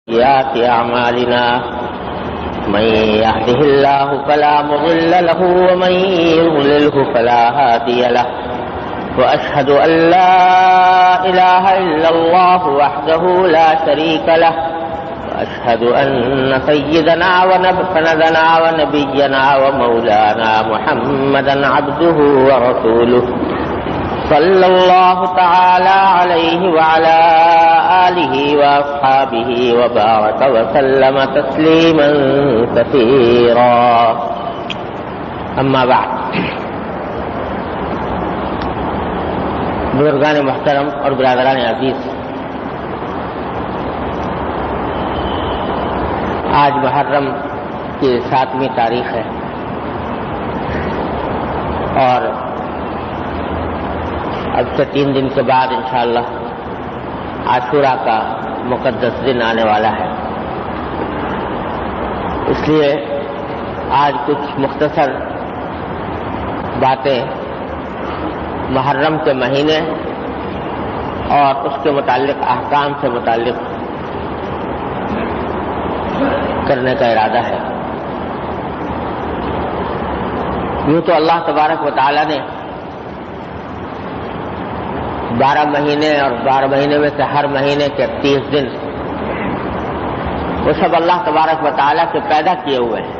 سيئات أعمالنا من يهده الله فلا مضل له ومن يضلله فلا هادي له وأشهد أن لا إله إلا الله وحده لا شريك له وأشهد أن سيدنا ونبينا ونبينا ومولانا محمدا عبده ورسوله صلى الله تعالى عليه وعلى آله وأصحابه وبارك وسلم تسليما كثيرا أما بعد بزرگان محترم اور برادران عزیز، آج محرم کی 7ویں تاریخ ہے اور اب سے 3 دن کے بعد انشاءاللہ عاشوراء کا مقدس دن آنے والا ہے۔ اس لیے آج کچھ مختصر باتیں محرم کے مہینے اور اس کے متعلق احکام سے متعلق کرنے کا ارادہ ہے۔ یوں تو اللہ تبارک و تعالی نے 12 مہینے اور 12 مہینے میں سے ہر مہینے کے 30 دن وہ سب اللہ تبارک و تعالی کے پیدا کیے ہوئے ہیں،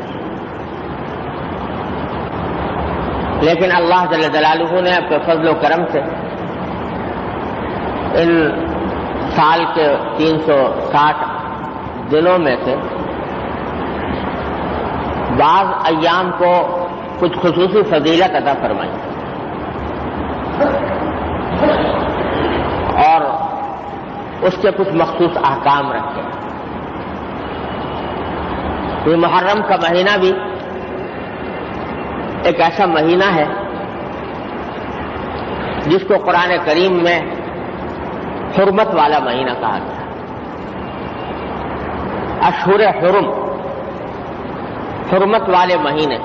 لیکن اللہ جل جلالہ نے اپنے فضل و کرم سے ان سال کے 360 دنوں میں سے بعض ایام کو کچھ خصوصی فضیلت عطا فرمائی اور اس کے کچھ مخصوص احکام رکھے۔ یہ محرم کا مہینہ بھی ایک ایسا مہینہ ہے جس کو قرآن کریم میں حرمت والا مہینہ کہا گیا۔ اشہر حرم، حرمت والے مہینے۔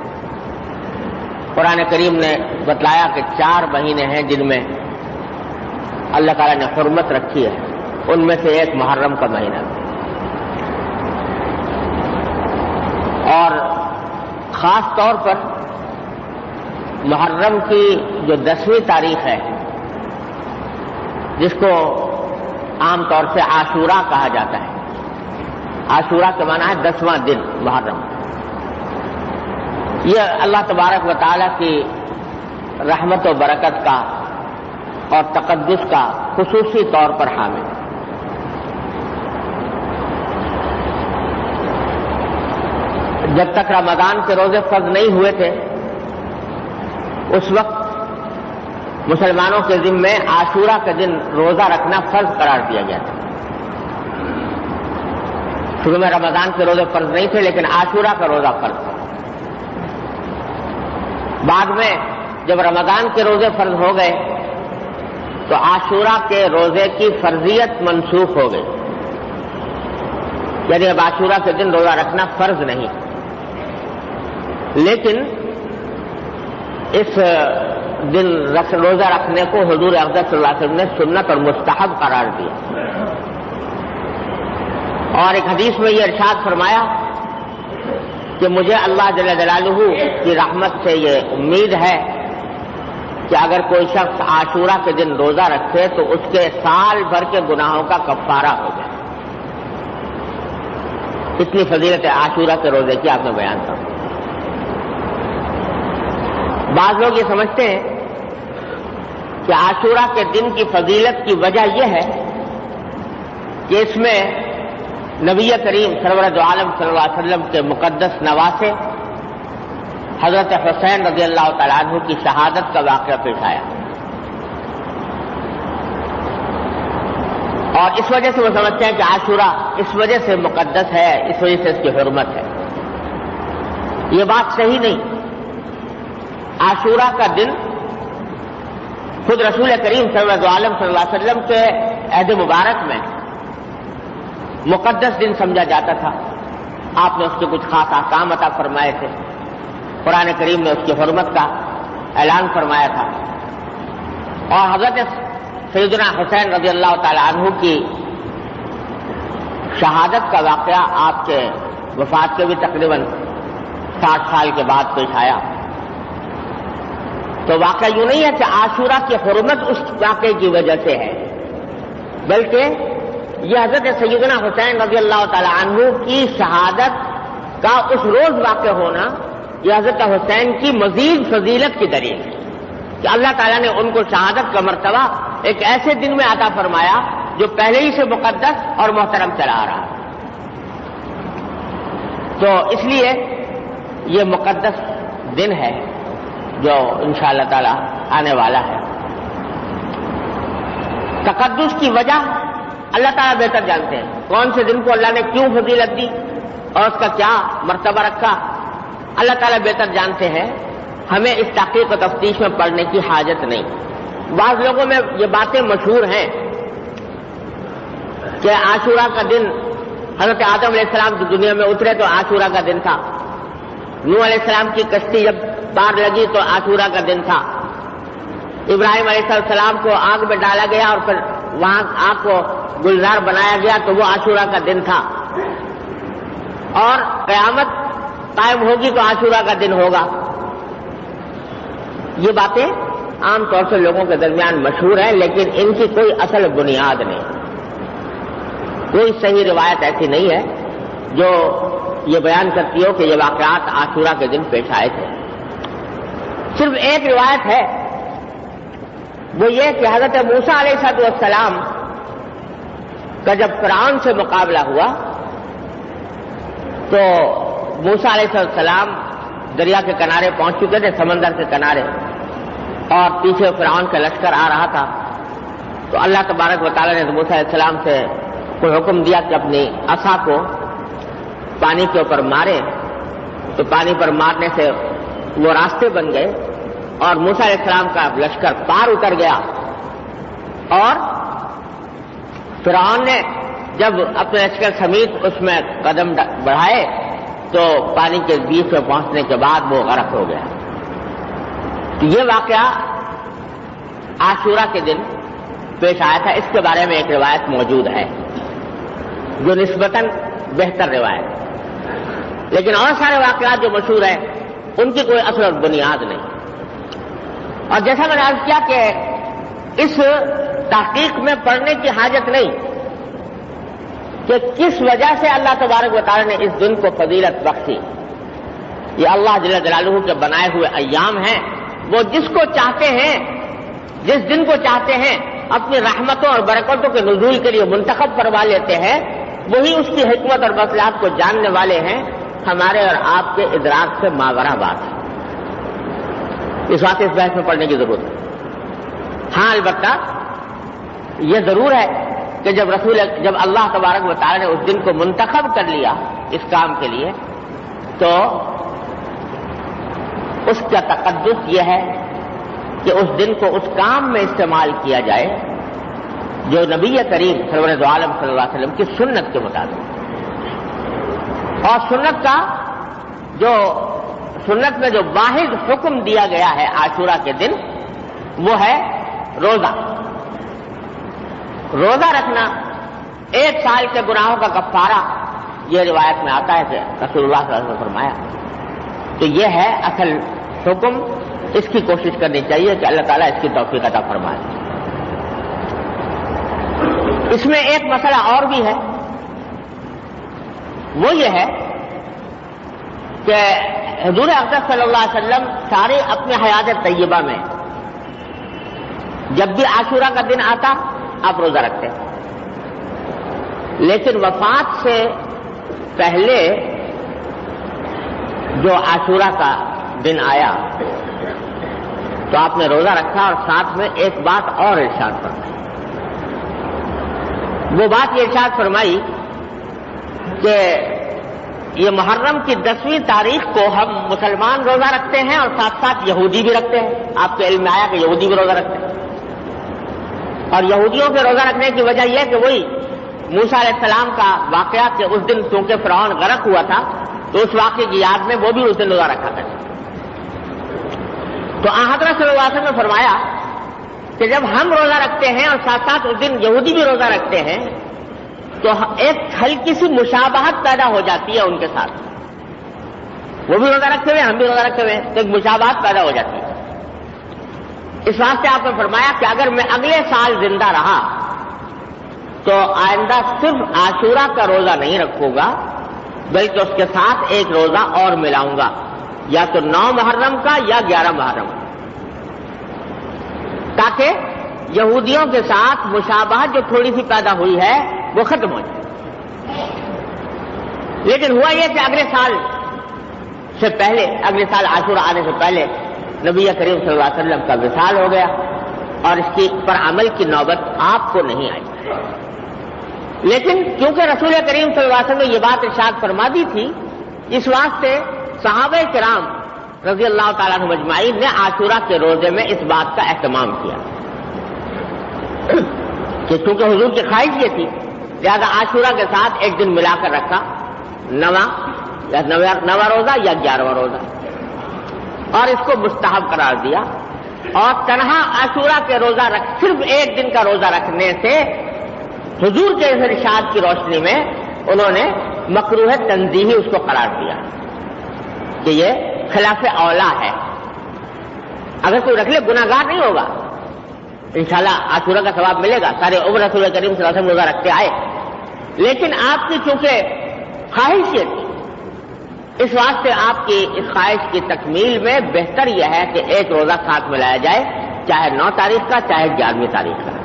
قرآن کریم نے بتلایا کہ 4 مہینے ہیں جن میں اللہ تعالیٰ نے حرمت رکھی ہے، ان میں سے ایک محرم کا مہینہ ہے، اور خاص طور پر محرم کی جو 10ویں تاریخ ہے جس کو عام طور سے عاشوراء کہا جاتا ہے۔ عاشوراء کا معنی ہے 10واں دن محرم۔ یہ اللہ تبارک و تعالیٰ کی رحمت و برکت کا اور تقدس کا خصوصی طور پر حامل ہے۔ جب تک رمضان کے روزے فرض نہیں ہوئے تھے اس وقت مسلمانوں کے ذمے عاشوراء کے دن روزہ رکھنا فرض قرار دیا گیا تھا۔ شروع میں رمضان کے روزے فرض نہیں تھے لیکن عاشوراء کا روزہ فرض تھا۔ بعد میں جب رمضان کے روزے فرض ہو گئے تو عاشوراء کے روزے کی فرضیت منسوخ ہو گئی، یعنی اب عاشوراء کے دن روزہ رکھنا فرض نہیں، لیکن اس دن روزہ رکھنے کو حضور اقدس صلی اللہ علیہ وسلم نے سنت اور مستحب قرار دیا، اور ایک حدیث میں یہ ارشاد فرمایا کہ مجھے اللہ جل جلالہ کی رحمت سے یہ امید ہے کہ اگر کوئی شخص عاشوراء کے دن روزہ رکھے تو اس کے سال بھر کے گناہوں کا کفارہ ہو جائے۔ اتنی فضیلت عاشوراء کے روزے کی آپ نے بیان کر۔ بعض لوگ یہ سمجھتے ہیں کہ عاشوراء کے دن کی فضیلت کی وجہ یہ ہے کہ اس میں نبی کریم سرور دو عالم صلی اللہ علیہ وسلم کے مقدس نواسے حضرت حسین رضی اللہ تعالیٰ عنہ کی شہادت کا واقعہ پیش آیا، اور اس وجہ سے وہ سمجھتے ہیں کہ عاشوراء اس وجہ سے مقدس ہے، اس وجہ سے اس کی حرمت ہے۔ یہ بات صحیح نہیں۔ عاشوراء کا دن خود رسول کریم سرور دو عالم صلی اللہ علیہ وسلم کے عہد مبارک میں مقدس دن سمجھا جاتا تھا۔ آپ نے اس کے کچھ خاص احکام عطا فرمائے تھے، قرآن کریم نے اس کی حرمت کا اعلان فرمایا تھا، اور حضرت سیدنا حسین رضی اللہ تعالی عنہ کی شہادت کا واقعہ آپ کے وفات کے بھی تقریباً 60 سال کے بعد پیش آیا. تو واقعہ یوں نہیں ہے کہ عاشورہ کی حرمت اس واقعے کی وجہ سے ہے، بلکہ یہ حضرت سیدنا حسین رضی اللہ تعالی عنہ کی شہادت کا اس روز واقع ہونا یہ حضرت حسین کی مزید فضیلت کی دلیل ہے کہ اللہ تعالیٰ نے ان کو شہادت کا مرتبہ ایک ایسے دن میں عطا فرمایا جو پہلے ہی سے مقدس اور محترم چلا آ رہا. تو اس لیے یہ مقدس دن ہے جو انشاءاللہ تعالی آنے والا ہے. تقدس کی وجہ اللہ تعالیٰ بہتر جانتے ہیں، کون سے دن کو اللہ نے کیوں فضیلت دی اور اس کا کیا مرتبہ رکھا، اللہ تعالیٰ بہتر جانتے ہیں. ہمیں اس تحقیق و تفتیش میں پڑھنے کی حاجت نہیں. بعض لوگوں میں یہ باتیں مشہور ہیں کہ عاشورہ کا دن حضرت آدم علیہ السلام کی دنیا میں اترے تو عاشورہ کا دن تھا، نوح علیہ السلام کی کشتی جب پار لگی تو عاشورہ کا دن تھا، ابراہیم علیہ السلام کو آگ میں ڈالا گیا اور پھر وہاں آگ کو گلزار بنایا گیا تو وہ عاشورہ کا دن تھا، اور قیامت قائم ہوگی تو عاشورہ کا دن ہوگا. یہ باتیں عام طور سے لوگوں کے درمیان مشہور ہیں، لیکن ان کی کوئی اصل بنیاد نہیں. کوئی صحیح روایت ایسی نہیں ہے جو یہ بیان کرتی ہو کہ یہ واقعات عاشورہ کے دن پیش آئے تھے. صرف ایک روایت ہے، وہ یہ کہ حضرت موسیٰ علیہ السلام کا جب فرعون سے مقابلہ ہوا تو موسیٰ علیہ السلام دریا کے کنارے پہنچ چکے تھے، سمندر کے کنارے، اور پیچھے فرعون کا لشکر آ رہا تھا. تو اللہ تبارک و تعالیٰ نے موسیٰ علیہ السلام سے کوئی حکم دیا کہ اپنی عصا کو پانی کے اوپر مارے. تو پانی پر مارنے سے وہ راستے بن گئے اور موسیٰ علیہ السلام کا لشکر پار اتر گیا. اور فرعون نے جب اپنے لشکر سمیت اس میں قدم بڑھائے تو پانی کے بیچ میں پہنچنے کے بعد وہ غرق ہو گیا. تو یہ واقعہ عاشورہ کے دن پیش آیا تھا. اس کے بارے میں ایک روایت موجود ہے جو نسبتاً بہتر روایت، لیکن اور سارے واقعات جو مشہور ہیں ان کی کوئی اصل اور بنیاد نہیں. اور جیسا میں نے عرض کیا کہ اس تحقیق میں پڑھنے کی حاجت نہیں کہ کس وجہ سے اللہ تبارک و تعالی نے اس دن کو فضیلت بخشی. یہ اللہ جل جلالہ کے بنائے ہوئے ایام ہیں، وہ جس کو چاہتے ہیں، جس دن کو چاہتے ہیں اپنی رحمتوں اور برکتوں کے نزول کے لیے منتخب کروا لیتے ہیں. وہی اس کی حکمت اور مصلحت کو جاننے والے ہیں. ہمارے اور آپ کے ادراک سے ماورا بات ہے. اس وقت اس بحث میں پڑھنے کی ضرورت ہے. ہاں البتہ یہ ضرور ہے کہ جب اللہ تبارک و تعالی نے اس دن کو منتخب کر لیا اس کام کے لیے تو اس کا تقدس یہ ہے کہ اس دن کو اس کام میں استعمال کیا جائے جو نبی کریم سرور دو عالم صلی اللہ علیہ وسلم کی سنت کے مطابق. اور سنت میں جو واحد حکم دیا گیا ہے عاشورہ کے دن وہ ہے روزہ. روزہ رکھنا 1 سال کے گناہوں کا کفارہ، یہ روایت میں آتا ہے کہ رسول اللہ صلی اللہ علیہ وسلم نے فرمایا. تو یہ ہے اصل حکم. اس کی کوشش کرنی چاہیے کہ اللہ تعالیٰ اس کی توفیق عطا فرمائے. اس میں ایک مسئلہ اور بھی ہے، وہ یہ ہے کہ حضور اقدس صلی اللہ علیہ وسلم سارے اپنے حیات طیبہ میں جب بھی عاشورہ کا دن آتا آپ روزہ رکھتے، لیکن وفات سے پہلے جو عاشورہ کا دن آیا تو آپ نے روزہ رکھا اور ساتھ میں ایک بات اور ارشاد فرمائی. وہ بات یہ ارشاد فرمائی کہ یہ محرم کی 10ویں تاریخ کو ہم مسلمان روزہ رکھتے ہیں اور ساتھ ساتھ یہودی بھی رکھتے ہیں. آپ کے علم میں آیا کہ یہودی بھی روزہ رکھتے ہیں، اور یہودیوں کے روزہ رکھنے کی وجہ یہ کہ وہی موسیٰ علیہ السلام کا واقعہ کہ اس دن چونکہ فرعون غرق ہوا تھا تو اس واقعے کی یاد میں وہ بھی اس دن روزہ رکھا کرتے. تو حضرت صلی اللہ علیہ وسلم نے فرمایا کہ جب ہم روزہ رکھتے ہیں اور ساتھ ساتھ اس دن یہودی بھی روزہ رکھتے ہیں تو ایک ہلکی سی مشابہت پیدا ہو جاتی ہے ان کے ساتھ. وہ بھی روزہ رکھتے ہوئے ہم بھی روزہ رکھتے ہوئے تو ایک مشابہت پیدا ہو جاتی ہے. اس واسطے آپ نے فرمایا کہ اگر میں اگلے سال زندہ رہا تو آئندہ صرف عاشورہ کا روزہ نہیں رکھوں گا بلکہ اس کے ساتھ ایک روزہ اور ملاؤں گا، یا تو 9 محرم کا یا 11 محرم کا، تاکہ یہودیوں کے ساتھ مشابہت جو تھوڑی سی پیدا ہوئی ہے وہ ختم ہو جائے. لیکن ہوا یہ کہ اگلے سال سے پہلے، اگلے سال عاشورہ آنے سے پہلے نبی کریم صلی اللہ علیہ وسلم کا وصال ہو گیا اور اس کی پر عمل کی نوبت آپ کو نہیں آئی. لیکن کیونکہ رسول کریم صلی اللہ علیہ وسلم نے یہ بات ارشاد فرما دی تھی، اس واسطے صحابہ کرام رضی اللہ تعالیٰ عنہم اجمعین نے عاشورہ کے روزے میں اس بات کا اہتمام کیا کہ چونکہ حضور کی خواہش یہ تھی لہذا عاشورہ کے ساتھ ایک دن ملا کر رکھا، 9واں روزہ یا 11واں روزہ، اور اس کو مستحب قرار دیا. اور تنہا عاشورہ کے روزہ صرف ایک دن کا روزہ رکھنے سے حضور کے اس ارشاد کی روشنی میں انہوں نے مکروہ تنزیہی اس کو قرار دیا کہ یہ خلاف اولا ہے. اگر کوئی رکھ لے گناہگار نہیں ہوگا، انشاءاللہ عاشورہ کا ثواب ملے گا. سارے عمر رسول کریم صلی اللہ علیہ وسلم روزہ رکھتے آئے، لیکن آپ کی چونکہ خواہش یہ تھی، اس واسطے آپ کی اس خواہش کی تکمیل میں بہتر یہ ہے کہ ایک روزہ ساتھ ملایا جائے، چاہے 9 تاریخ کا چاہے 11ویں تاریخ کا.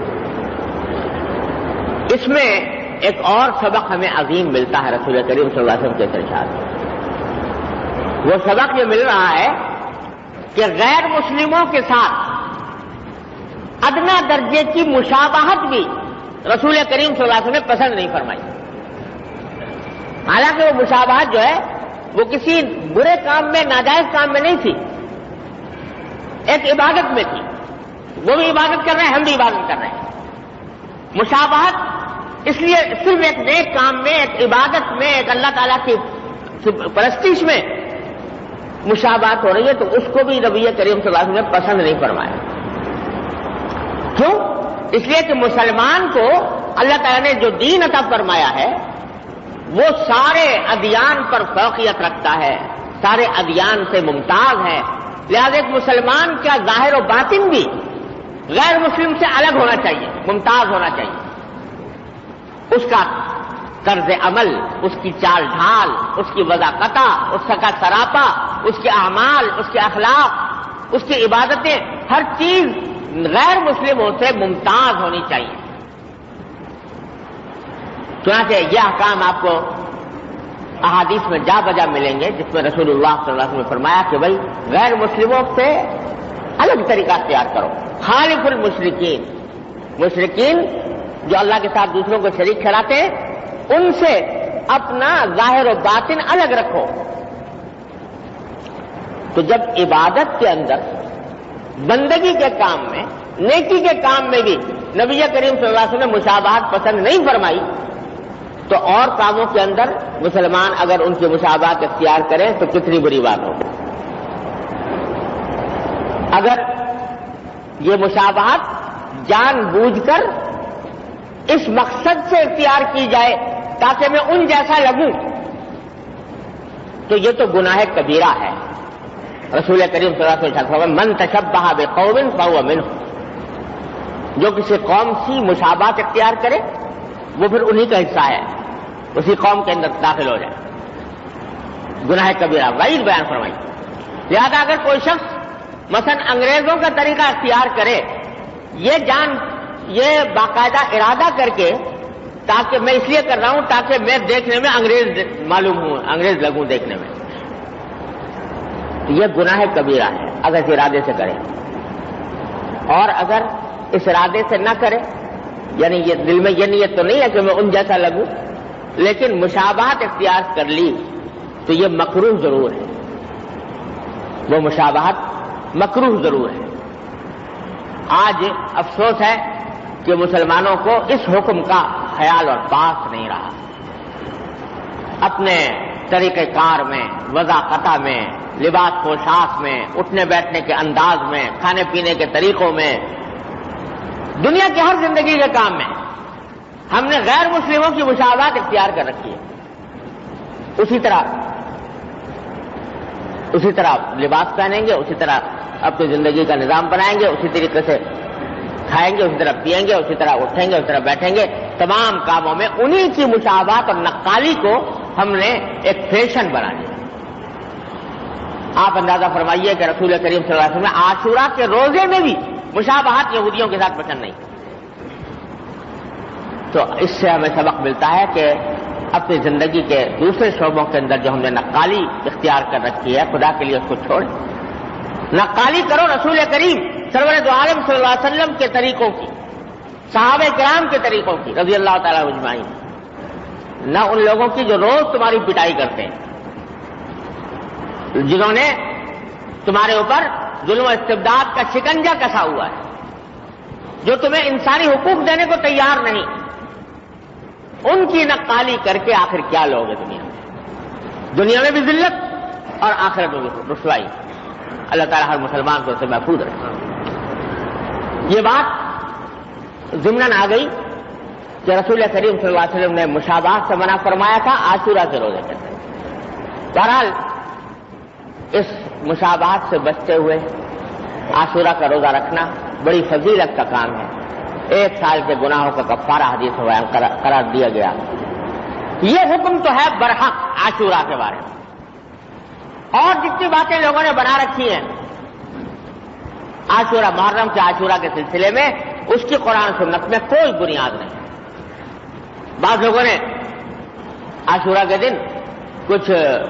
اس میں ایک اور سبق ہمیں عظیم ملتا ہے رسول کریم صلی اللہ علیہ وسلم کے ارشاد سے. وہ سبق یہ مل رہا ہے کہ غیر مسلموں کے ساتھ ادنا درجے کی مشابہت بھی رسول کریم صلی اللہ علیہ وسلم نے پسند نہیں فرمائی. حالانکہ وہ مشابہت جو ہے وہ کسی برے کام میں، ناجائز کام میں نہیں تھی، ایک عبادت میں تھی. وہ بھی عبادت کر رہے ہیں، ہم بھی عبادت کر رہے ہیں. مشابہت اس لیے صرف ایک نیک کام میں، ایک عبادت میں، ایک اللہ تعالیٰ کی پرستش میں مشابہت ہو رہی ہے، تو اس کو بھی نبی کریم صلی اللہ علیہ وسلم نے پسند نہیں فرمایا. کیوں؟ اس لیے کہ مسلمان کو اللہ تعالیٰ نے جو دین عطا فرمایا ہے وہ سارے ادیان پر فوقیت رکھتا ہے، سارے ادیان سے ممتاز ہے. لہذا ایک مسلمان کا ظاہر و باطن بھی غیر مسلم سے الگ ہونا چاہیے، ممتاز ہونا چاہیے. اس کا طرز عمل، اس کی چال ڈھال، اس کی وضاحت، اس کا سراپا، اس کے اعمال، اس کے اخلاق، اس کی عبادتیں، ہر چیز غیر مسلموں سے ممتاز ہونی چاہیے. چنانچہ یہ احکام آپ کو احادیث میں جا بجا ملیں گے جس میں رسول اللہ صلی اللہ علیہ وسلم نے فرمایا کہ بھائی غیر مسلموں سے الگ طریقہ اختیار کرو. خالف المشرکین، مشرکین جو اللہ کے ساتھ دوسروں کو شریک ٹھہراتے ہیں ان سے اپنا ظاہر و باطن الگ رکھو. تو جب عبادت کے اندر، بندگی کے کام میں، نیکی کے کام میں بھی نبی کریم صلی اللہ علیہ وسلم نے مشابہت پسند نہیں فرمائی، تو اور کاموں کے اندر مسلمان اگر ان کی مشابہت اختیار کریں تو کتنی بری بات ہوگی. اگر یہ مشابہت جان بوجھ کر اس مقصد سے اختیار کی جائے تاکہ میں ان جیسا لگوں تو یہ تو گناہ کبیرہ ہے. رسول کریم صلی اللہ علیہ وسلم فرمایا من تشبہ بقوم فہو منہ، جو کسی قوم سے مشابہت اختیار کرے وہ پھر انہی کا حصہ ہے، اسی قوم کے اندر داخل ہو جائے. گناہ کبیرہ وعید بیان فرمائی. لہذا اگر کوئی شخص مثلا انگریزوں کا طریقہ اختیار کرے، یہ باقاعدہ ارادہ کر کے تاکہ میں اس لیے کر رہا ہوں تاکہ میں دیکھنے میں انگریز معلوم ہوں، انگریز لگوں دیکھنے میں، تو یہ گناہ کبیرہ ہے اگر اس ارادے سے کرے. اور اگر اس ارادے سے نہ کرے، یعنی یہ دل میں یہ نیت تو نہیں ہے کہ میں ان جیسا لگوں، لیکن مشابہت اختیار کر لی تو یہ مکروہ ضرور ہے، وہ مشابہت مکروہ ضرور ہے. آج افسوس ہے کہ مسلمانوں کو اس حکم کا خیال اور پاس نہیں رہا. اپنے طریقہ کار میں، وضاحت میں، لباس پوشاک میں، اٹھنے بیٹھنے کے انداز میں، کھانے پینے کے طریقوں میں، دنیا کی ہر زندگی کے کام میں ہم نے غیر مسلموں کی مشابہت اختیار کر رکھی ہے. اسی طرح لباس پہنیں گے، اسی طرح اپنی زندگی کا نظام بنائیں گے، اسی طریقے سے کھائیں گے، اسی طرح پیئیں گے، اسی طرح اٹھیں گے، اسی طرح بیٹھیں گے. تمام کاموں میں انہی کی مشابہت اور نقالی کو ہم نے ایک فیشن بنا دیا. آپ اندازہ فرمائیے کہ رسول کریم صلی اللہ علیہ وسلم نے عاشورہ کے روزے میں بھی مشابہت یہودیوں کے ساتھ پسند نہیں. تو اس سے ہمیں سبق ملتا ہے کہ اپنی زندگی کے دوسرے شعبوں کے اندر جو ہم نے نقالی اختیار کر رکھی ہے، خدا کے لیے اس کو چھوڑیں. نقالی کرو رسول کریم سرور دو عالم صلی اللہ علیہ وسلم کے طریقوں کی، صحابہ کرام کے طریقوں کی رضی اللہ تعالیٰ اجمعین، نہ ان لوگوں کی جو روز تمہاری پٹائی کرتے ہیں، جنہوں نے تمہارے اوپر ظلم و استبداد کا شکنجہ کسا ہوا ہے، جو تمہیں انسانی حقوق دینے کو تیار نہیں. ان کی نقالی کر کے آخر کیا لوگے دنیا میں بھی ذلت اور آخرت میں بھی رسوائی. اللہ تعالیٰ ہر مسلمان کو اسے محفوظ رکھے. یہ بات ضمناً آ گئی کہ رسول کریم صلی اللہ علیہ وسلم نے مشابہت سے منع فرمایا تھا عاشورہ کے روزے کے اندر. بہرحال اس مشابہت سے بچتے ہوئے عاشورہ کا روزہ رکھنا بڑی فضیلت کا کام ہے. 1 سال کے گناہوں کا کفارہ حدیث میں بیان قرار دیا گیا. یہ حکم تو ہے برحق عاشورہ کے بارے میں. اور جتنی باتیں لوگوں نے بنا رکھی ہیں عاشورہ محرم کے عاشورہ کے سلسلے میں، اس کی قرآن سنت میں کوئی بنیاد نہیں. بعض لوگوں نے عاشورہ کے دن کچھ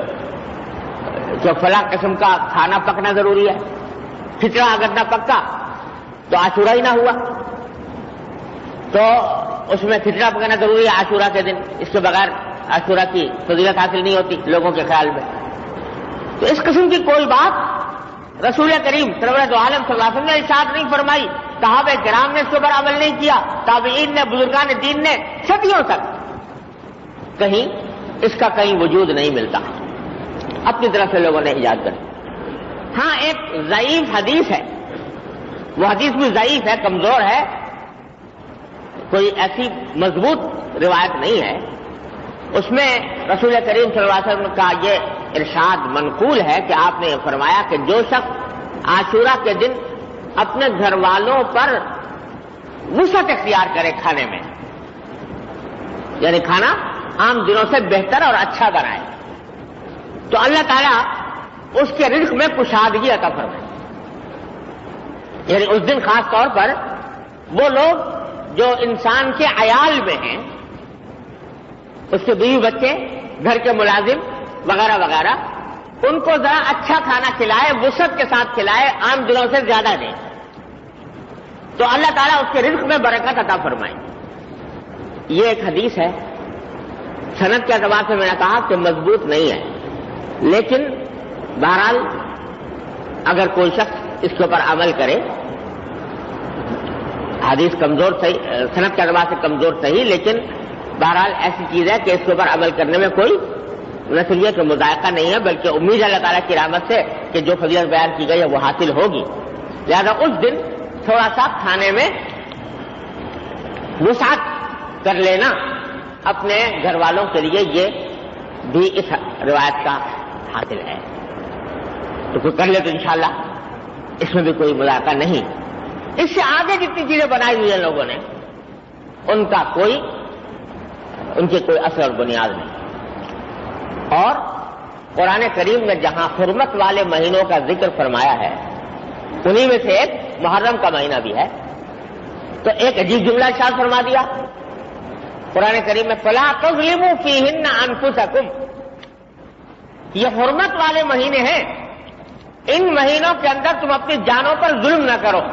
جو فلاں قسم کا کھانا پکنا ضروری ہے، کھچڑا اگر نہ پکا تو عاشورہ ہی نہ ہوا، تو اس میں کھچڑا پکانا ضروری ہے عاشورہ کے دن، اس کے بغیر عاشورہ کی فضیلت حاصل نہیں ہوتی لوگوں کے خیال میں. تو اس قسم کی کوئی بات رسول کریم سرور دو عالم صلی اللہ علیہ وسلم نے ارشاد نہیں فرمائی، صحابہ کرام نے اس کے اوپر عمل نہیں کیا، تابعین نے، بزرگان دین نے صدیوں تک کہیں اس کا کہیں وجود نہیں ملتا. اپنی طرف سے لوگوں نے ایجاد کر. ہاں ایک ضعیف حدیث ہے، وہ حدیث بھی ضعیف ہے، کمزور ہے، کوئی ایسی مضبوط روایت نہیں ہے. اس میں رسول کریم صلی اللہ علیہ وسلم کا یہ ارشاد منقول ہے کہ آپ نے فرمایا کہ جو شخص عاشورہ کے دن اپنے گھر والوں پر وسعت اختیار کرے کھانے میں، یعنی کھانا عام دنوں سے بہتر اور اچھا بنائے، تو اللہ تعالیٰ اس کے رزق میں کشادگی عطا فرمائے. یعنی اس دن خاص طور پر وہ لوگ جو انسان کے عیال میں ہیں، اس کے بیوی بچے، گھر کے ملازم وغیرہ وغیرہ، ان کو ذرا اچھا کھانا کھلائے، وسعت کے ساتھ کھلائے، عام دنوں سے زیادہ دیں، تو اللہ تعالیٰ اس کے رزق میں برکت عطا فرمائے. یہ ایک حدیث ہے، سند کے اعتبار سے میں نے کہا کہ مضبوط نہیں ہے، لیکن بہرحال اگر کوئی شخص اس کے اوپر عمل کرے، حدیث کمزور صحیح، سند کے اعتبار سے کمزور صحیح، لیکن بہرحال ایسی چیز ہے کہ اس کے اوپر عمل کرنے میں کوئی نہ صرف یہ کہ مذائقہ نہیں ہے، بلکہ امید ہے اللہ تعالیٰ کی رحمت سے کہ جو فضیلت بیان کی گئی ہے وہ حاصل ہوگی. لہذا اس دن تھوڑا سا کھانے میں وسعت کر لینا اپنے گھر والوں کے لیے، یہ بھی اس روایت کا حاصل ہے. تو کوئی کر لے تو انشاءاللہ اس میں بھی کوئی مذائقہ نہیں. اس سے آگے جتنی چیزیں بنائی ہوئی ہیں لوگوں نے، ان کی کوئی اثر اور بنیاد نہیں. اور قرآن کریم میں جہاں حرمت والے مہینوں کا ذکر فرمایا ہے، انہی میں سے ایک محرم کا مہینہ بھی ہے. تو ایک عجیب جملہ ارشاد فرما دیا قرآن کریم میں، فَلَا تَظْلِمُوا فِيهِنَّ أَنفُسَكُمْ. یہ حرمت والے مہینے ہیں، ان مہینوں کے اندر تم اپنی جانوں پر ظلم نہ کرو.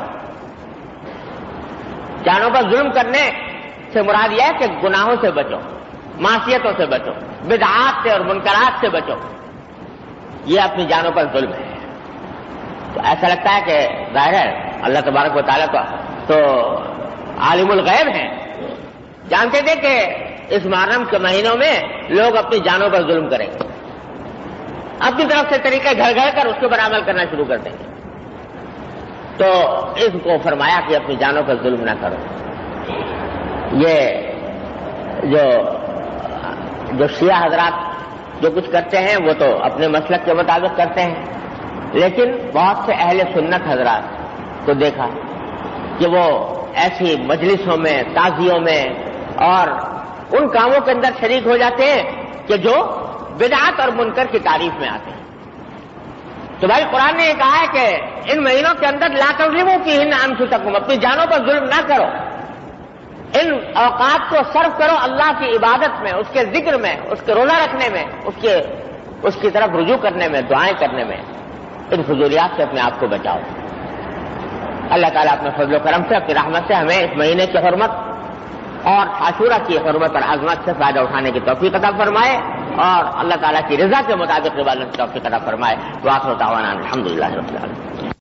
جانوں پر ظلم کرنے سے مراد یہ ہے کہ گناہوں سے بچو، معصیتوں سے بچو، بدعات سے اور منکرات سے بچو. یہ اپنی جانوں پر ظلم ہے. تو ایسا لگتا ہے کہ ظاہر ہے اللہ تبارک و تعالیٰ کو تو عالم الغیب ہیں، جانتے تھے کہ اس محرم کے مہینوں میں لوگ اپنی جانوں پر ظلم کریں گے، اپنی طرف سے طریقے گھر گھر کر اس کے اوپر عمل کرنا شروع کر دیں گے. تو اس کو فرمایا کہ اپنی جانوں پر ظلم نہ کرو. یہ جو شیعہ حضرات جو کچھ کرتے ہیں وہ تو اپنے مسلک کے مطابق کرتے ہیں، لیکن بہت سے اہل سنت حضرات کو دیکھا کہ وہ ایسی مجلسوں میں، تعزیوں میں اور ان کاموں کے اندر شریک ہو جاتے ہیں کہ جو بدعت اور منکر کی تعریف میں آتے ہیں۔ تو بھائی قرآن نے یہ کہا ہے کہ ان مہینوں کے اندر لا تظلموا فیہن انفسکم، اپنی جانوں پر ظلم نہ کرو، ان اوقات کو صرف کرو اللہ کی عبادت میں، اس کے ذکر میں، اس کے روزہ رکھنے میں، اس کی طرف رجوع کرنے میں، دعائیں کرنے میں، ان فضولیات سے اپنے آپ کو بچاؤ۔ اللہ تعالیٰ اپنے فضل و کرم سے، اپنی رحمت سے ہمیں اس مہینے کی حرمت اور عاشورہ کی حرمت اور عظمت سے فائدہ اٹھانے کی توفیق عطا فرمائے اور اللہ تعالیٰ کی رضا کے مطابق عبادت کی توفیق عطا فرمائے۔ وآخر دعوانا الحمدللہ رب العالمین۔